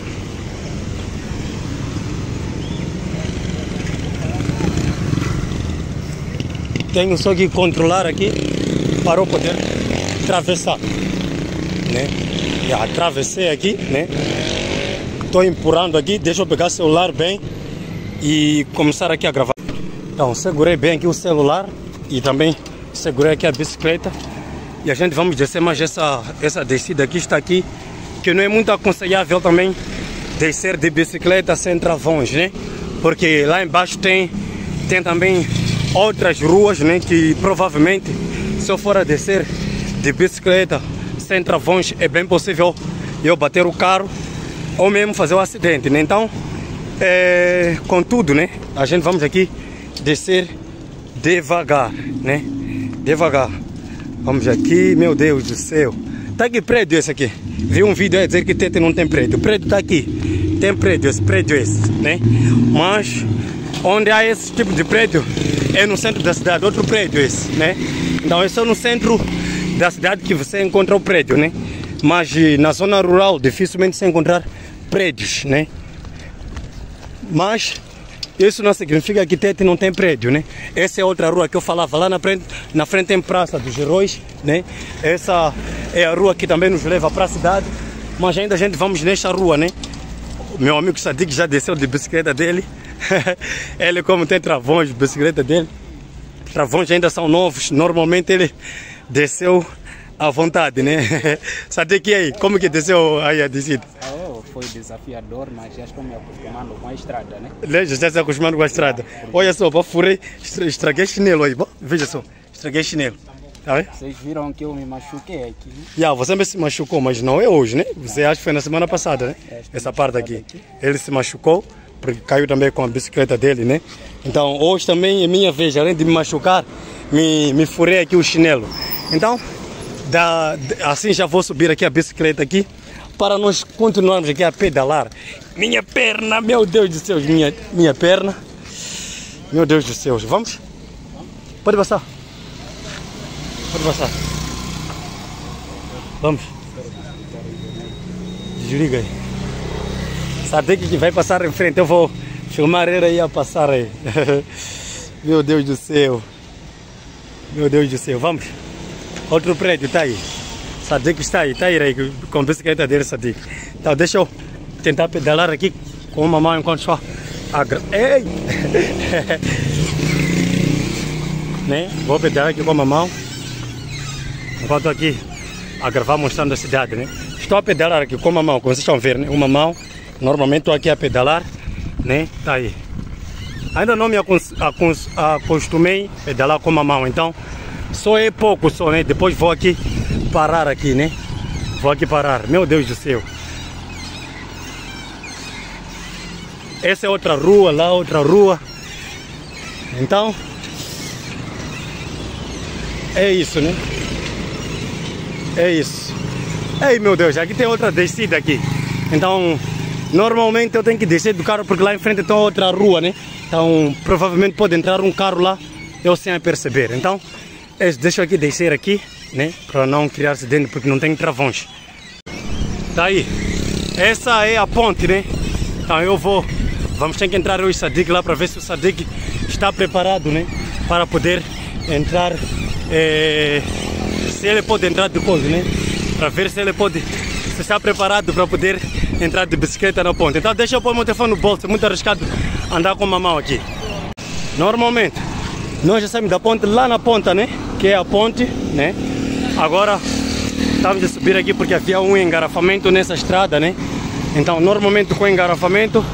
Tenho só que controlar aqui para eu poder atravessar, né? Já atravessei aqui, né? Estou empurrando aqui, deixa eu pegar o celular bem e começar aqui a gravar. Então, segurei bem aqui o celular e também segurei aqui a bicicleta. E a gente vamos descer, mas essa, essa descida aqui está aqui, que não é muito aconselhável também descer de bicicleta sem travões, né? Porque lá embaixo tem, tem também outras ruas, né? Que provavelmente, se eu for a descer de bicicleta sem travões, é bem possível eu bater o carro ou mesmo fazer um acidente, né? Então, é, contudo, né? A gente vamos aqui descer devagar, né? Devagar. Vamos aqui, meu Deus do céu. Tá aqui prédio esse aqui. Vi um vídeo aí dizer que Tete não tem prédio. O prédio tá aqui. Tem prédio esse, prédio esse, né? Mas onde há esse tipo de prédio é no centro da cidade, outro prédio esse, né? Então é só no centro da cidade que você encontra o prédio, né? Mas na zona rural dificilmente se encontrar prédios, né? Mas isso não significa que Tete não tem prédio, né? Essa é outra rua que eu falava, lá na frente, na frente tem Praça dos Heróis, né? Essa é a rua que também nos leva para a cidade, mas ainda a gente vamos nesta rua, né? O meu amigo Sadiq já desceu de bicicleta dele. Ele, como tem travões de bicicleta dele, travões ainda são novos, normalmente ele desceu à vontade, né? Sadiq, e aí, como que desceu aí a descida? Oh, foi desafiador, mas já estou me acostumando com a estrada, né? Já está se acostumando com a estrada. Olha só, eu furei, estraguei chinelo aí, veja só, estraguei chinelo. Tá vendo? Vocês viram que eu me machuquei aqui? Já, yeah, você também se machucou, mas não é hoje, né? Você acha que foi na semana passada, né? É, essa parte aqui. aqui. Ele se machucou, porque caiu também com a bicicleta dele, né? Então, hoje também é minha vez, além de me machucar, me, me furei aqui o chinelo. Então, da, assim já vou subir aqui a bicicleta aqui, para nós continuarmos aqui a pedalar. Minha perna, meu Deus do céu, minha, minha perna. Meu Deus do céu, vamos? Pode passar. Pode passar. Vamos. Desliga aí. Sabe que vai passar em frente, eu vou filmar ele aí a passar aí. Meu Deus do céu. Meu Deus do céu, vamos. Outro prédio, tá aí. Sadiq está aí, tá aí, aí com a bicicleta dele, Sadiq. Então deixa eu tentar pedalar aqui com uma mão enquanto só agra... Ei! Né? Vou pedalar aqui com uma mão enquanto aqui a gravar mostrando a cidade, né? Estou a pedalar aqui com uma mão, como vocês estão vendo, né? Uma mão. Normalmente estou aqui a pedalar, né? Tá aí. Ainda não me acostumei a pedalar com uma mão, então só é pouco só, né? Depois vou aqui parar aqui, né? Vou aqui parar. Meu Deus do céu. Essa é outra rua, lá outra rua. Então é isso, né? É isso. Ei, meu Deus, aqui tem outra descida aqui. Então, normalmente eu tenho que descer do carro porque lá em frente tem outra rua, né? Então, provavelmente pode entrar um carro lá, eu sem perceber. Então, deixa eu aqui descer aqui, né? Para não criar acidente porque não tem travões. Tá aí. Essa é a ponte, né? Então eu vou... Vamos ter que entrar eu e o Sadiq lá para ver se o Sadiq está preparado, né? Para poder entrar... É, se ele pode entrar depois, né? Para ver se ele pode... Se está preparado para poder entrar de bicicleta na ponte. Então deixa eu pôr o meu telefone no bolso. É muito arriscado andar com uma mão aqui. Normalmente, nós já saímos da ponte lá na ponta, né? Que é a ponte, né? Agora, estamos a subir aqui porque havia um engarrafamento nessa estrada, né? Então, normalmente com engarrafamento,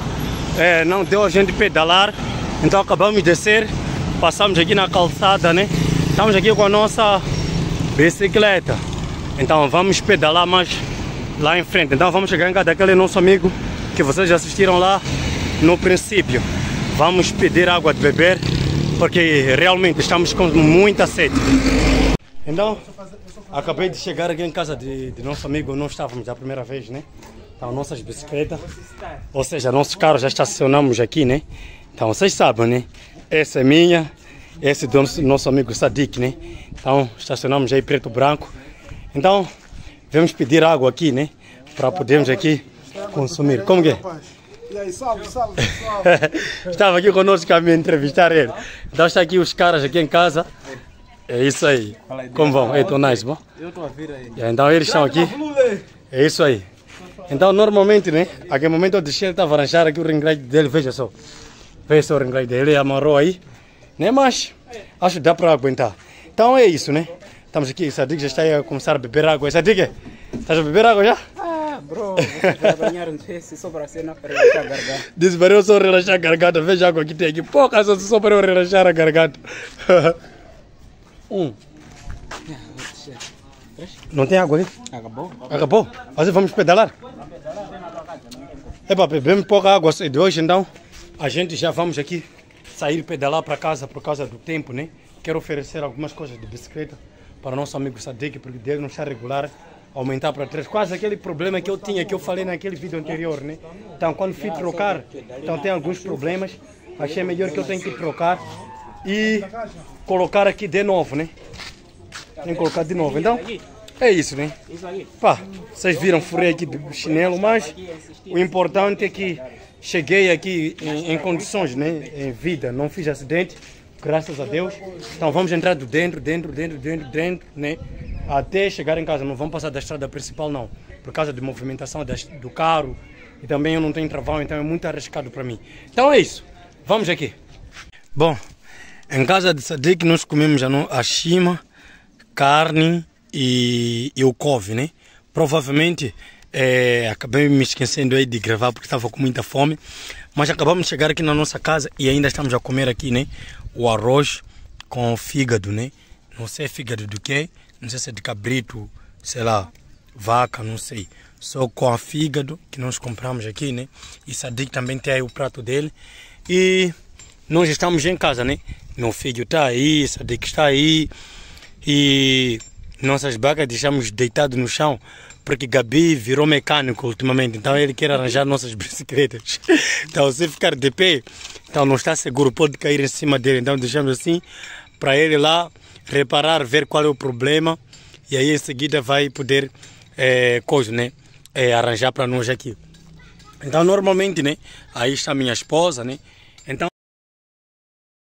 é, não deu a gente pedalar, então acabamos de descer, passamos aqui na calçada, né? Estamos aqui com a nossa bicicleta, então vamos pedalar mais lá em frente. Então vamos chegar em casa daquele nosso amigo que vocês já assistiram lá no princípio. Vamos pedir água de beber, porque realmente estamos com muita sede. Então, acabei de chegar aqui em casa de, de nosso amigo, não estávamos a primeira vez, né? Então, nossas bicicletas, ou seja, nossos carros já estacionamos aqui, né? Então, vocês sabem, né? Essa é minha, esse é do nosso, nosso amigo Sadiq, né? Então, estacionamos aí preto e branco. Então, vamos pedir água aqui, né? Para podermos aqui consumir. Como que é? E aí, salve, salve, salve. Estava aqui conosco a me entrevistar ele. Então está aqui os caras aqui em casa. É isso aí. Como vão? Ei, tô nice, bom? Eu estou a vir aí. Então eles estão aqui. É isso aí. Então normalmente, né? Aquele momento eu deixei ele estava a arranjar aqui o ring light dele. Veja só. Veja só o ring light dele. Ele amarrou aí. Né? Mas acho que dá para aguentar. Então é isso, né? Estamos aqui. Sadiq já está aí a começar a beber água. Sadiq, estás a beber água já? Bro, você vai banhar um peixe só para ser na para relaxar a garganta. Diz para eu só relaxar a garganta. Veja a água que tem aqui. Pouca só, só para eu relaxar a garganta. hum. Não tem água aí? Acabou? Acabou? Assim vamos pedalar? É para beber pouca água de hoje, então a gente já vamos aqui sair pedalar para casa por causa do tempo, né? Quero oferecer algumas coisas de bicicleta para o nosso amigo Sadiq, porque dele não está regular. Aumentar para três, quase aquele problema que eu tinha, que eu falei naquele vídeo anterior, né? Então quando fui trocar, então tem alguns problemas, achei melhor que eu tenho que trocar e colocar aqui de novo, né? Tem que colocar de novo, então é isso, né? Pá, vocês viram, furei aqui do chinelo, mas o importante é que cheguei aqui em, em condições, né? Em vida, não fiz acidente, graças a Deus. Então vamos entrar do dentro, dentro, dentro, dentro, dentro, né? Até chegar em casa, não vamos passar da estrada principal não, por causa de movimentação das, do carro e também eu não tenho travão, então é muito arriscado para mim. Então é isso, vamos aqui. Bom, em casa de Sadiq nós comemos a chima, carne e, e o couve, né? Provavelmente é, acabei me esquecendo aí de gravar porque estava com muita fome, mas acabamos de chegar aqui na nossa casa e ainda estamos a comer aqui, né? O arroz com fígado, né? Não sei fígado do que. Não sei se é de cabrito, sei lá, vaca, não sei. Só com a fígado que nós compramos aqui, né? E Sadiq também tem aí o prato dele. E nós estamos em casa, né? Meu filho está aí, Sadiq está aí. E nossas vacas deixamos deitado no chão. Porque Gabi virou mecânico ultimamente. Então ele quer arranjar nossas bicicletas. Então se ficar de pé, então não está seguro, pode cair em cima dele. Então deixamos assim para ele lá reparar, ver qual é o problema e aí em seguida vai poder é, coisa, né? É, arranjar para nós aqui. Então normalmente, né? Aí está minha esposa, né?